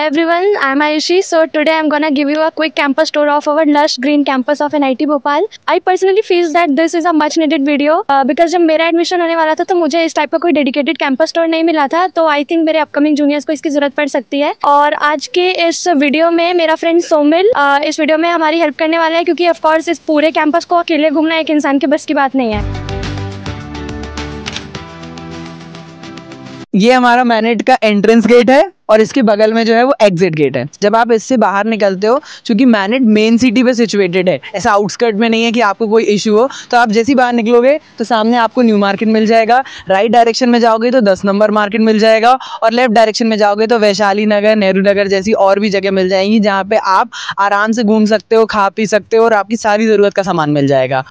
Hi everyone, I'm Ayushi. So today I'm gonna give you a quick campus tour of our lush green campus of NIT Bhopal. I personally feel that this is a much needed video because जब मेरा admission होने वाला था तो मुझे इस type का कोई डेडिकेटेड कैंपस टूर नहीं मिला था, तो आई थिंक मेरे अपकमिंग जूनियर्स को इसकी जरूरत पड़ सकती है। और आज के इस वीडियो में मेरा फ्रेंड सोमिल इस वीडियो में हमारी हेल्प करने वाला है, क्योंकि ऑफकोर्स इस पूरे कैंपस को अकेले घूमना एक इंसान के बस की बात नहीं है। ये हमारा मैनेट का एंट्रेंस गेट है और इसके बगल में जो है वो एग्जिट गेट है। जब आप इससे बाहर निकलते हो, क्योंकि मैनेट मेन सिटी पे सिचुएटेड है, ऐसा आउटस्कर्ट में नहीं है कि आपको कोई इशू हो, तो आप जैसे ही बाहर निकलोगे तो सामने आपको न्यू मार्केट मिल जाएगा। राइट डायरेक्शन में जाओगे तो 10 नंबर मार्केट मिल जाएगा और लेफ्ट डायरेक्शन में जाओगे तो वैशाली नगर, नेहरू नगर जैसी और भी जगह मिल जाएंगी, जहाँ पे आप आराम से घूम सकते हो, खा पी सकते हो और आपकी सारी ज़रूरत का सामान मिल जाएगा।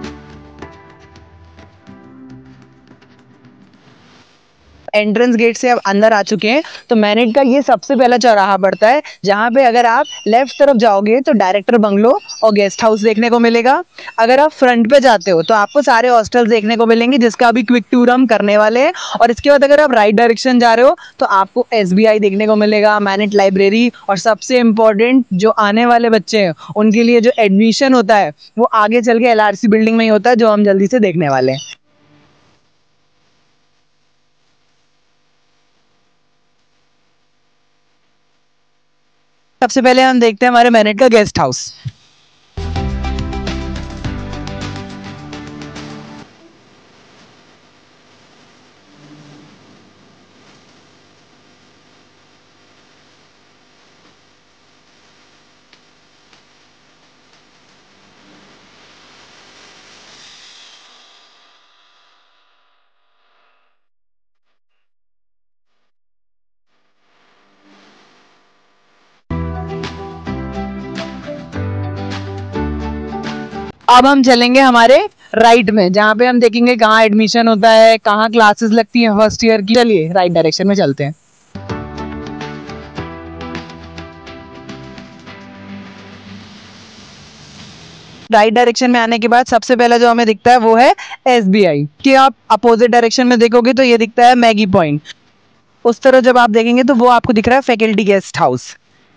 एंट्रेंस गेट से अब अंदर आ चुके हैं तो मैनेट का ये सबसे पहला चौराहा पड़ता है, जहाँ पे अगर आप लेफ्ट तरफ जाओगे तो डायरेक्टर बंगलो और गेस्ट हाउस देखने को मिलेगा। अगर आप फ्रंट पे जाते हो तो आपको सारे हॉस्टल्स देखने को मिलेंगे, जिसका अभी क्विक टूर हम करने वाले हैं। और इसके बाद अगर आप राइट डायरेक्शन जा रहे हो तो आपको SBI देखने को मिलेगा, मैनेट लाइब्रेरी, और सबसे इम्पोर्टेंट जो आने वाले बच्चे हैं उनके लिए जो एडमिशन होता है वो आगे चल के LRC बिल्डिंग में ही होता है, जो हम जल्दी से देखने वाले हैं। सबसे पहले हम देखते हैं हमारे मैनेट का गेस्ट हाउस। अब हम चलेंगे हमारे राइट में, जहाँ पे हम देखेंगे कहाँ एडमिशन होता है, कहाँ क्लासेस लगती हैं फर्स्ट ईयर की। चलिए राइट डायरेक्शन में चलते हैं। राइट डायरेक्शन में आने के बाद सबसे पहला जो हमें दिखता है वो है SBI। कि आप अपोजिट डायरेक्शन में देखोगे तो ये दिखता है मैगी पॉइंट। उस तरह जब आप देखेंगे तो वो आपको दिख रहा है फैकल्टी गेस्ट हाउस।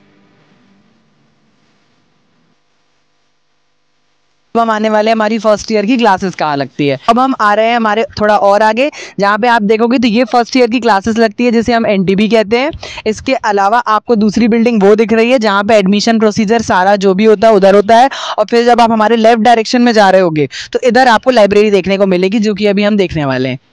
अब हम आने वाले हैं हमारी फर्स्ट ईयर की क्लासेस कहाँ लगती है। अब हम आ रहे हैं हमारे थोड़ा और आगे, जहाँ पे आप देखोगे तो ये फर्स्ट ईयर की क्लासेस लगती है, जिसे हम NTB कहते हैं। इसके अलावा आपको दूसरी बिल्डिंग वो दिख रही है जहाँ पे एडमिशन प्रोसीजर सारा जो भी होता है उधर होता है। और फिर जब आप हमारे लेफ्ट डायरेक्शन में जा रहे होगे तो इधर आपको लाइब्रेरी देखने को मिलेगी, जो कि अभी हम देखने वाले हैं।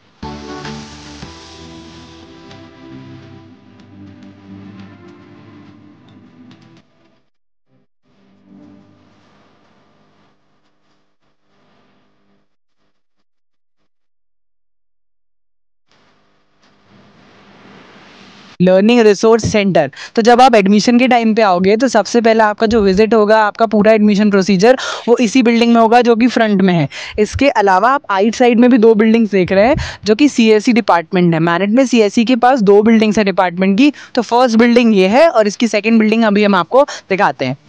Learning resource centre. तो जब आप एडमिशन के टाइम पे आओगे तो सबसे पहला आपका जो विजिट होगा, आपका पूरा एडमिशन प्रोसीजर वो इसी बिल्डिंग में होगा, जो कि फ्रंट में है। इसके अलावा आप आइट साइड में भी दो बिल्डिंग्स देख रहे हैं, जो कि CSE डिपार्टमेंट है। मैनेट में CSE के पास दो बिल्डिंग्स है डिपार्टमेंट की। तो फर्स्ट बिल्डिंग ये है और इसकी सेकेंड बिल्डिंग अभी हम आपको दिखाते हैं।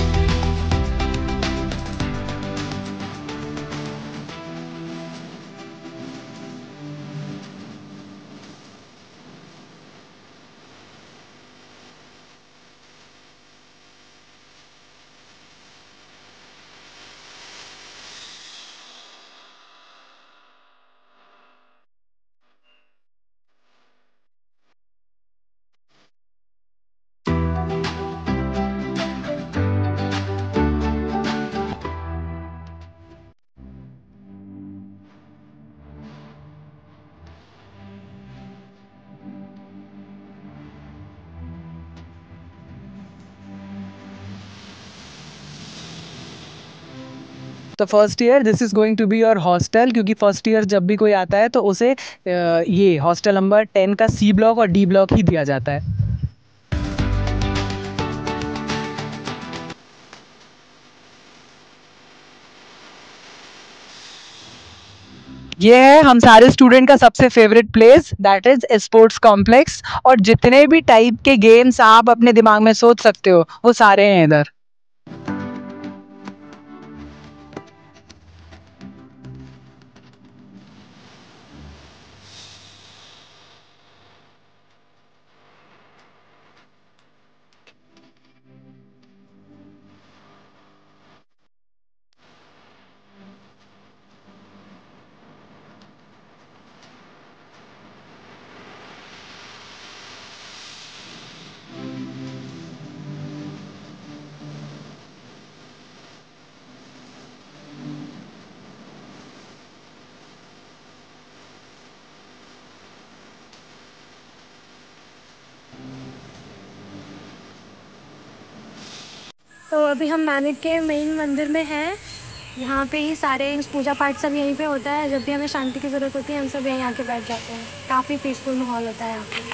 तो first year this is going to be your hostel, क्योंकि फर्स्ट ईयर जब भी कोई आता है तो उसे ये हॉस्टल नंबर 10 का C ब्लॉक और D ब्लॉक ही दिया जाता है। ये है हम सारे स्टूडेंट का सबसे favourite place, that is sports complex. और जितने भी टाइप के गेम्स आप अपने दिमाग में सोच सकते हो वो सारे हैं इधर। तो अभी हम मैनेट के मेन मंदिर में हैं। यहाँ पे ही सारे पूजा पाठ सब यहीं पे होता है। जब भी हमें शांति की ज़रूरत होती है हम सब यहीं आके बैठ जाते हैं। काफ़ी पीसफुल माहौल होता है यहाँ पे।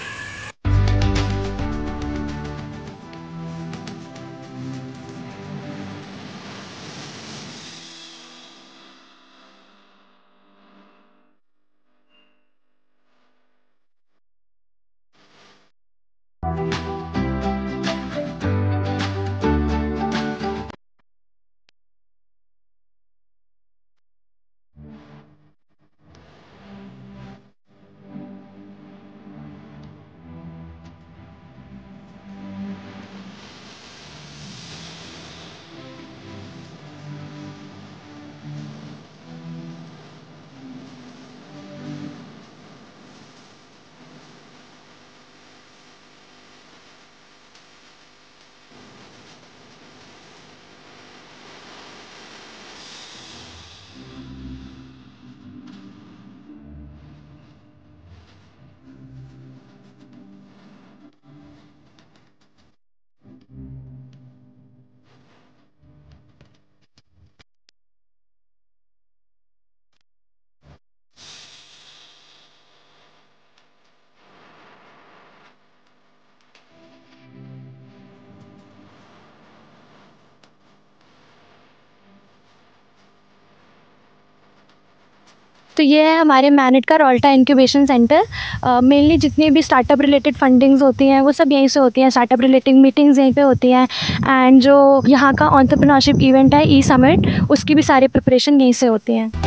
तो ये है हमारे मैनेट का रोल्टा इंक्यूबेशन सेंटर। मेनली जितनी भी स्टार्टअप रिलेटेड फंडिंग्स होती हैं वो सब यहीं से होती हैं। स्टार्टअप रिलेटेड मीटिंग्स यहीं पे होती हैं। एंड जो यहाँ का एंटरप्रेन्योरशिप इवेंट है ई समिट, उसकी भी सारी प्रिपरेशन यहीं से होती हैं।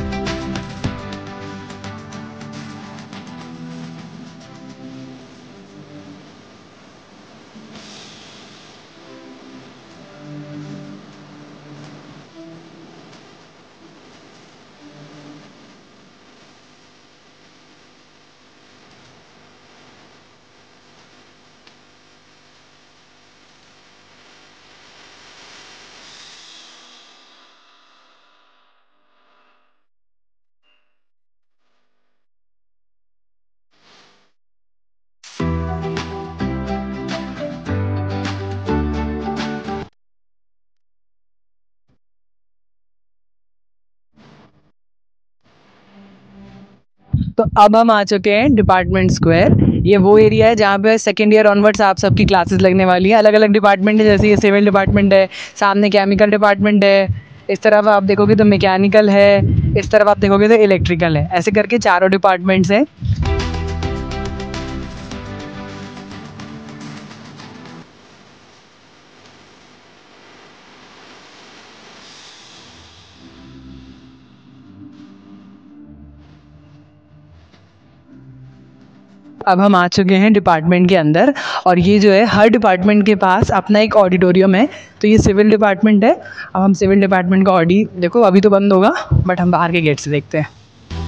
तो अब हम आ चुके हैं डिपार्टमेंट स्क्वायर। ये वो एरिया है जहाँ पे सेकेंड ईयर ऑनवर्ड्स आप सबकी क्लासेस लगने वाली है। अलग अलग डिपार्टमेंट है, जैसे ये सिविल डिपार्टमेंट है, सामने केमिकल डिपार्टमेंट है, इस तरफ आप देखोगे तो मैकेनिकल है, इस तरफ आप देखोगे तो इलेक्ट्रिकल है। ऐसे करके चारों डिपार्टमेंट्स हैं। अब हम आ चुके हैं डिपार्टमेंट के अंदर, और ये जो है हर डिपार्टमेंट के पास अपना एक ऑडिटोरियम है। तो ये सिविल डिपार्टमेंट है। अब हम सिविल डिपार्टमेंट का ऑडी देखो, अभी तो बंद होगा बट हम बाहर के गेट से देखते हैं।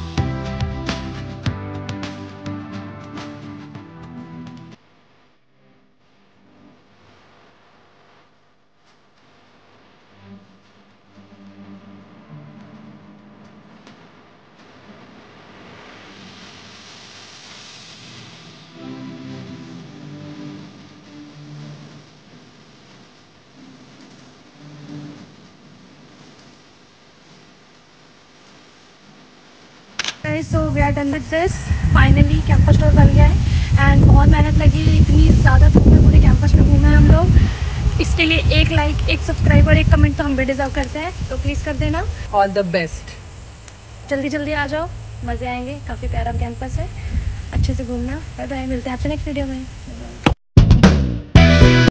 So we are done with this. Finally campus tour बन गया है एंड बहुत मेहनत लगी है। इतनी ज़्यादा पूरे कैंपस में घूमे हम लोग। इसके लिए एक लाइक, एक सब्सक्राइब और एक कमेंट तो हम भी डिजर्व करते हैं, तो प्लीज़ कर देना। All the best. जल्दी जल्दी आ जाओ, मज़े आएंगे। काफ़ी प्यारा कैंपस है, अच्छे से घूमना। बाय बाय, मिलते हैं आपसे नेक्स्ट वीडियो में।